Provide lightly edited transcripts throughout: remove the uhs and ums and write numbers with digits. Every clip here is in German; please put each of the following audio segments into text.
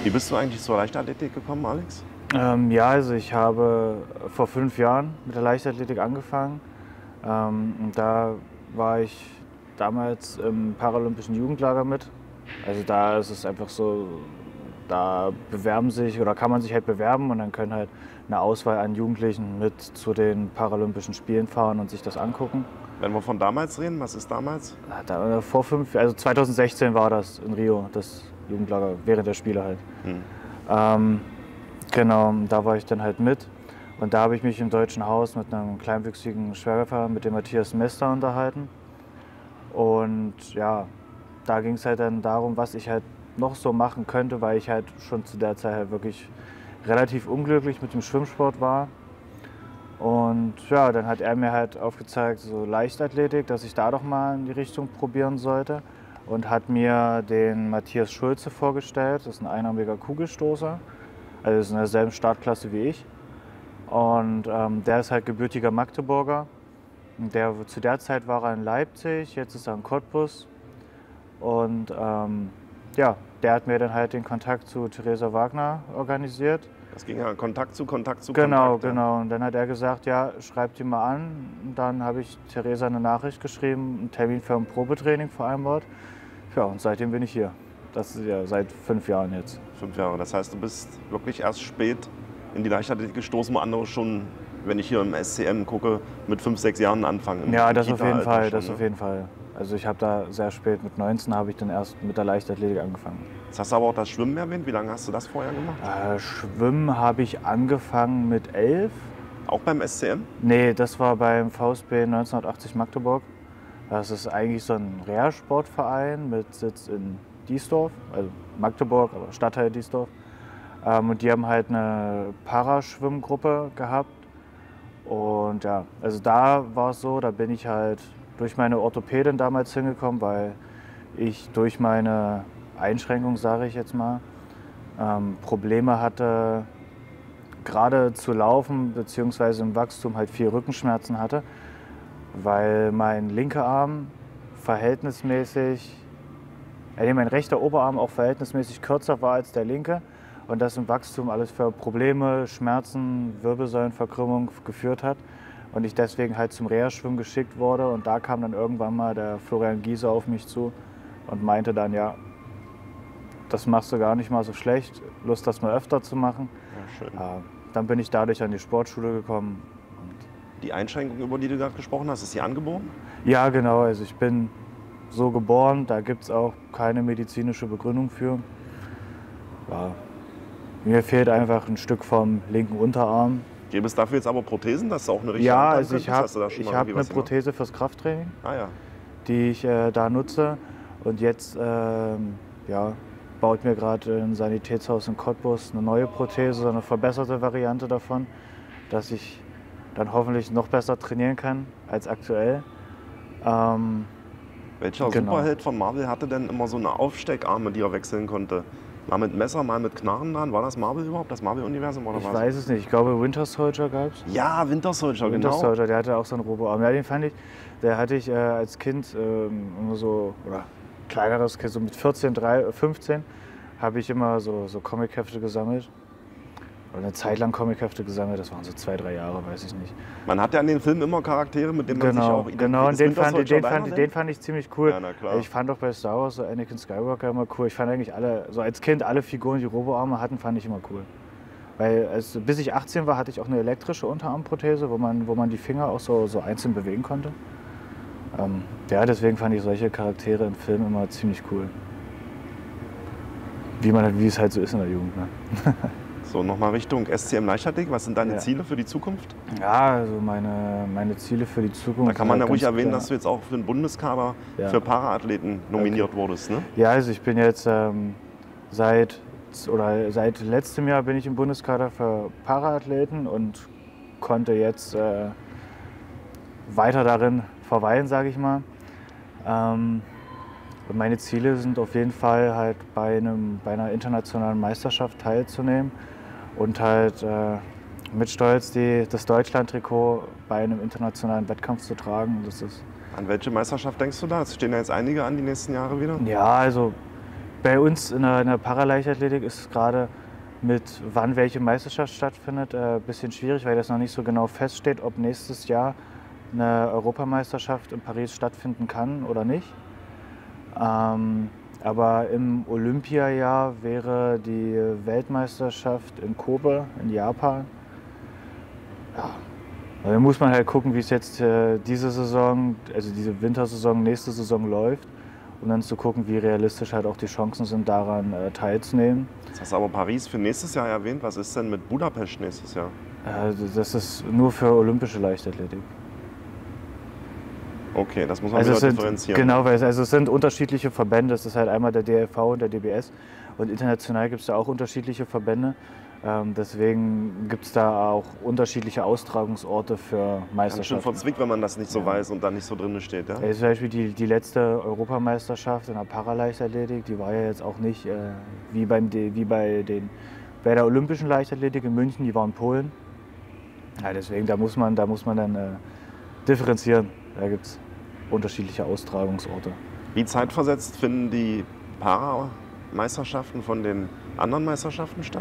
Wie bist du eigentlich zur Leichtathletik gekommen, Alex? Ja, also ich habe vor 5 Jahren mit der Leichtathletik angefangen. Und da war ich damals im Paralympischen Jugendlager mit. Also da ist es einfach so, da bewerben sich oder kann man sich halt bewerben und dann können halt eine Auswahl an Jugendlichen mit zu den Paralympischen Spielen fahren und sich das angucken. Wenn wir von damals reden, was ist damals? Also 2016 war das in Rio, das Jugendlager, während der Spiele halt. Genau, da war ich dann halt mit. Und da habe ich mich im Deutschen Haus mit einem kleinwüchsigen Schwerwerfer, mit dem Matthias Mester, unterhalten. Und ja, da ging es halt dann darum, was ich halt noch so machen könnte, weil ich halt schon zu der Zeit halt wirklich relativ unglücklich mit dem Schwimmsport war. Und ja, dann hat er mir halt aufgezeigt, so Leichtathletik, dass ich da doch mal in die Richtung probieren sollte. Und hat mir den Matthias Schulze vorgestellt, das ist ein einarmiger Kugelstoßer. Also ist in derselben Startklasse wie ich. Und der ist halt gebürtiger Magdeburger. Und zu der Zeit war er in Leipzig, jetzt ist er in Cottbus. Und ja, der hat mir dann halt den Kontakt zu Theresa Wagner organisiert. Das ging ja Kontakt zu Kontakt. Genau. Ja. Und dann hat er gesagt, ja, schreib die mal an. Und dann habe ich Theresa eine Nachricht geschrieben, einen Termin für ein Probetraining vereinbart. Ja, und seitdem bin ich hier. Das ist ja seit 5 Jahren jetzt. 5 Jahre. Das heißt, du bist wirklich erst spät in die Leichtathletik gestoßen, wo andere schon, wenn ich hier im SCM gucke, mit 5, 6 Jahren anfangen. Ja, das auf jeden Fall, auf jeden Fall. Also ich habe da sehr spät, mit 19 habe ich dann erst mit der Leichtathletik angefangen. Jetzt hast du aber auch das Schwimmen erwähnt. Wie lange hast du das vorher gemacht? Schwimmen habe ich angefangen mit 11. Auch beim SCM? Nee, das war beim VSB 1980 Magdeburg. Das ist eigentlich so ein Reha-Sportverein mit Sitz in Diesdorf, also Magdeburg, aber Stadtteil Diesdorf. Und die haben halt eine Paraschwimmgruppe gehabt. Und ja, also da war es so, da bin ich halt durch meine Orthopädin damals hingekommen, weil ich durch meine Einschränkung, sage ich jetzt mal, Probleme hatte, gerade zu laufen, beziehungsweise im Wachstum halt viel Rückenschmerzen hatte, weil mein linker Arm verhältnismäßig, mein rechter Oberarm auch verhältnismäßig kürzer war als der linke und das im Wachstum alles für Probleme, Schmerzen, Wirbelsäulenverkrümmung geführt hat und ich deswegen halt zum Reha-Schwimmen geschickt wurde und da kam dann irgendwann mal der Florian Giese auf mich zu und meinte dann, ja, das machst du gar nicht mal so schlecht, Lust das mal öfter zu machen. Ja, schön. Dann bin ich dadurch an die Sportschule gekommen. Die Einschränkung, über die du gerade gesprochen hast, ist sie angeboren? Ja, genau. Also ich bin so geboren, da gibt es auch keine medizinische Begründung für. Ja, mir fehlt einfach ein Stück vom linken Unterarm. Gäbe es dafür jetzt aber Prothesen, dass du auch eine richtige Ja, Hand also ich habe eine was Prothese fürs Krafttraining, ja. die ich da nutze. Und jetzt ja, baut mir gerade ein Sanitätshaus in Cottbus eine neue Prothese, so eine verbesserte Variante davon, dass ich dann hoffentlich noch besser trainieren kann als aktuell. Welcher Superheld von Marvel hatte denn immer so eine Aufsteckarme, die er wechseln konnte? Mal mit Messer, mal mit Knarren dran. War das Marvel überhaupt, das Marvel-Universum oder was? Ich weiß es nicht. Ich glaube, Winter Soldier gab es. Ja, Winter Soldier, genau. Winter Soldier, der hatte auch so einen Roboarm. Ja, den fand ich, der hatte ich als Kind immer so, oder kleineres Kind, so mit 14, 15, habe ich immer so Comichefte gesammelt. Oder eine Zeit lang Comichefte gesammelt, das waren so 2, 3 Jahre, weiß ich nicht. Man hat ja in den Filmen immer Charaktere, mit denen man sich auch identifiziert. Genau, und den fand ich ziemlich cool. Ja, na klar. Ich fand auch bei Star Wars so Anakin Skywalker immer cool. Ich fand eigentlich alle, so als Kind, alle Figuren, die Roboarme hatten, fand ich immer cool. Weil bis ich 18 war, hatte ich auch eine elektrische Unterarmprothese, wo man die Finger auch so einzeln bewegen konnte. Ja, deswegen fand ich solche Charaktere in Filmen immer ziemlich cool. Wie es halt so ist in der Jugend. Ne? So, nochmal Richtung SCM Leichtathletik. Was sind deine Ziele für die Zukunft? Ja, also meine Ziele für die Zukunft. Da kann man ja ruhig erwähnen, dass du jetzt auch für den Bundeskader für Paraathleten nominiert wurdest, ne? Ja, also ich bin jetzt seit letztem Jahr bin ich im Bundeskader für Paraathleten und konnte jetzt weiter darin verweilen, sage ich mal. Und meine Ziele sind auf jeden Fall halt bei einer internationalen Meisterschaft teilzunehmen und halt mit Stolz das Deutschland-Trikot bei einem internationalen Wettkampf zu tragen. An welche Meisterschaft denkst du da? Es stehen ja jetzt einige an die nächsten Jahre wieder. Ja, also Bei uns in der Paraleichtathletik ist es gerade mit wann welche Meisterschaft stattfindet ein bisschen schwierig, weil das noch nicht so genau feststeht, ob nächstes Jahr eine Europameisterschaft in Paris stattfinden kann oder nicht. Aber im Olympiajahr wäre die Weltmeisterschaft in Kobe in Japan. Ja, da muss man halt gucken, wie es jetzt diese Saison, also diese Wintersaison, nächste Saison läuft, um dann zu gucken, wie realistisch halt auch die Chancen sind, daran teilzunehmen. Jetzt hast du aber Paris für nächstes Jahr erwähnt. Was ist denn mit Budapest nächstes Jahr? Das ist nur für olympische Leichtathletik. Okay, das muss man wieder differenzieren. Genau, weil es sind unterschiedliche Verbände. Es ist halt einmal der DLV und der DBS. Und international gibt es da auch unterschiedliche Verbände. Deswegen gibt es da auch unterschiedliche Austragungsorte für Meisterschaften. Ganz schön verzwickt, wenn man das nicht so weiß und da nicht so drin steht. Ja? Zum Beispiel die letzte Europameisterschaft in der Paraleichtathletik, die war ja jetzt auch nicht wie bei der Olympischen Leichtathletik in München, die war in Polen. Ja, deswegen, da muss man dann differenzieren. Da gibt es unterschiedliche Austragungsorte. Wie zeitversetzt finden die Parameisterschaften von den anderen Meisterschaften statt?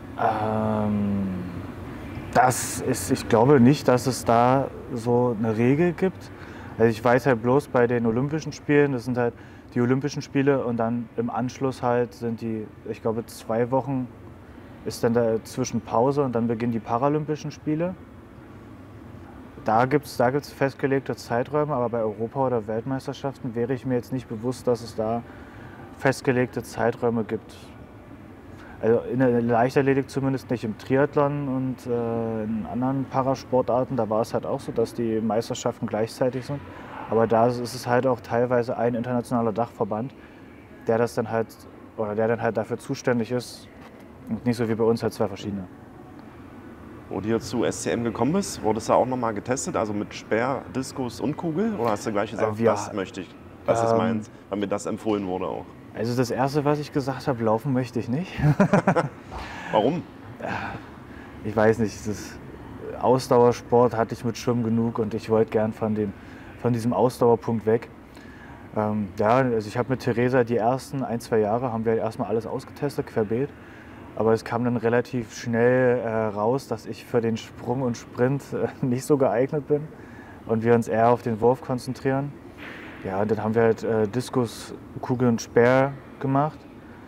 Ich glaube nicht, dass es da so eine Regel gibt. Also ich weiß halt bloß bei den Olympischen Spielen, das sind halt die Olympischen Spiele und dann im Anschluss halt sind ich glaube 2 Wochen ist dann dazwischen Pause und dann beginnen die Paralympischen Spiele. Da gibt's festgelegte Zeiträume, aber bei Europa- oder Weltmeisterschaften wäre ich mir jetzt nicht bewusst, dass es da festgelegte Zeiträume gibt. Also in der Leichtathletik zumindest nicht, im Triathlon und in anderen Parasportarten, da war es halt auch so, dass die Meisterschaften gleichzeitig sind. Aber da ist es halt auch teilweise ein internationaler Dachverband, der dann halt dafür zuständig ist und nicht so wie bei uns halt 2 verschiedene. Wo du hier zu SCM gekommen bist, wurdest du auch nochmal getestet, also mit Speer, Diskus und Kugel? Oder hast du gleich gesagt, das möchte ich, das ist meins, weil mir das empfohlen wurde auch? Also das Erste, was ich gesagt habe, laufen möchte ich nicht. Warum? Ich weiß nicht, das Ausdauersport hatte ich mit Schwimmen genug und ich wollte gern von diesem Ausdauerpunkt weg. Also ich habe mit Theresa die ersten 1-2 Jahre haben wir erstmal alles ausgetestet, querbeet. Aber es kam dann relativ schnell raus, dass ich für den Sprung und Sprint nicht so geeignet bin und wir uns eher auf den Wurf konzentrieren. Ja, dann haben wir halt Diskus, Kugel und Speer gemacht.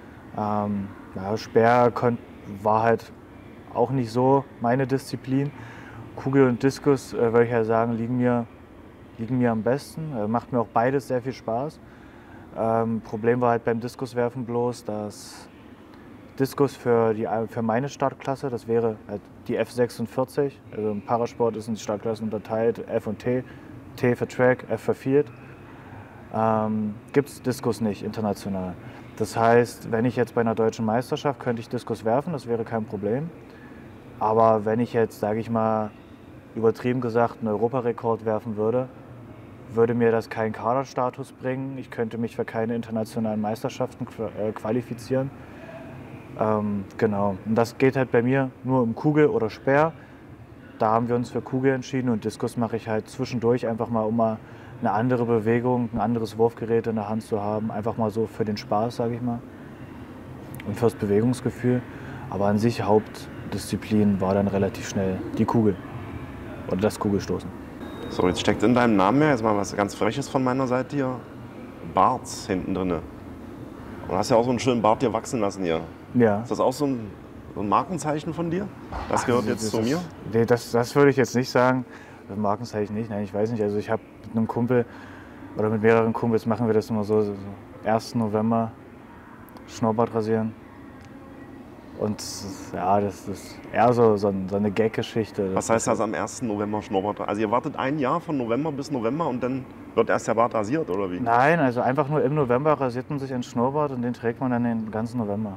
Speer war halt auch nicht so meine Disziplin. Kugel und Diskus, würde ich ja sagen, liegen mir am besten. Macht mir auch beides sehr viel Spaß. Problem war halt beim Diskuswerfen bloß, dass Diskus für meine Startklasse, das wäre halt die F46. Also im Parasport sind die Startklassen unterteilt, F und T. T für Track, F für Field. Gibt es Diskus nicht international. Das heißt, wenn ich jetzt bei einer deutschen Meisterschaft könnte ich Diskus werfen, das wäre kein Problem. Aber wenn ich jetzt, sage ich mal, übertrieben gesagt, einen Europarekord werfen würde mir das keinen Kaderstatus bringen. Ich könnte mich für keine internationalen Meisterschaften qualifizieren. Genau. Und das geht halt bei mir nur um Kugel oder Speer. Da haben wir uns für Kugel entschieden und Diskus mache ich halt zwischendurch einfach mal, um mal eine andere Bewegung, ein anderes Wurfgerät in der Hand zu haben. Einfach mal so für den Spaß, sage ich mal. Und fürs Bewegungsgefühl. Aber an sich Hauptdisziplin war dann relativ schnell die Kugel. Oder das Kugelstoßen. So, jetzt steckt in deinem Namen ja jetzt mal was ganz Freches von meiner Seite hier. Barts hinten drin. Und du hast ja auch so einen schönen Bart dir wachsen lassen hier. Ja. Ist das auch so ein Markenzeichen von dir? Das gehört jetzt zu mir? Nee, das würde ich jetzt nicht sagen. Das Markenzeichen nicht. Nein, ich weiß nicht. Also ich habe mit einem Kumpel oder mit mehreren Kumpels machen wir das immer so 1. November Schnurrbart rasieren. Und ja, das ist eher so eine Gag-Geschichte. Was heißt das am 1. November Schnurrbart? Also ihr wartet ein Jahr von November bis November und dann wird erst der Bart rasiert, oder wie? Nein, also einfach nur im November rasiert man sich einen Schnurrbart und den trägt man dann den ganzen November.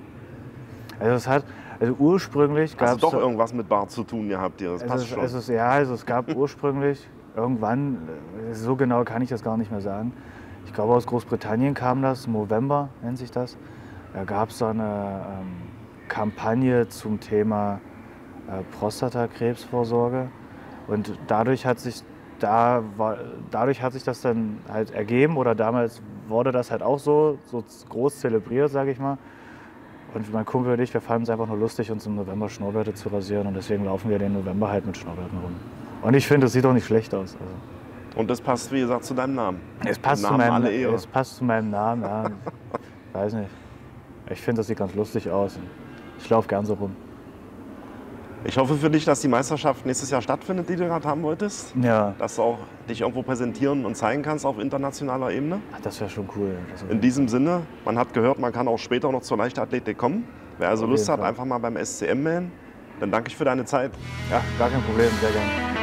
Also ursprünglich gab es... Also doch irgendwas mit Bart zu tun gehabt hier, das passt schon. Es gab ursprünglich irgendwann, so genau kann ich das gar nicht mehr sagen, ich glaube aus Großbritannien kam das, Movember nennt sich das. Da gab es so eine Kampagne zum Thema Prostatakrebsvorsorge und dadurch hat sich das dann halt ergeben oder damals wurde das halt auch so groß zelebriert, sage ich mal. Und mein Kumpel und ich, wir fanden es einfach nur lustig, uns im November Schnurrbärte zu rasieren. Und deswegen laufen wir den November halt mit Schnurrbärten rum. Und ich finde, das sieht doch nicht schlecht aus. Also. Und das passt, wie gesagt, zu deinem Namen. Es passt zu meinem Namen, ja. Weiß nicht. Ich finde, das sieht ganz lustig aus. Ich laufe gern so rum. Ich hoffe für dich, dass die Meisterschaft nächstes Jahr stattfindet, die du gerade haben wolltest. Ja. Dass du auch dich irgendwo präsentieren und zeigen kannst auf internationaler Ebene. Ach, das wäre schon cool. In diesem Sinne, man hat gehört, man kann auch später noch zur Leichtathletik kommen. Wer also Lust hat, einfach mal beim SCM melden. Dann danke ich für deine Zeit. Ja, gar kein Problem, sehr gerne.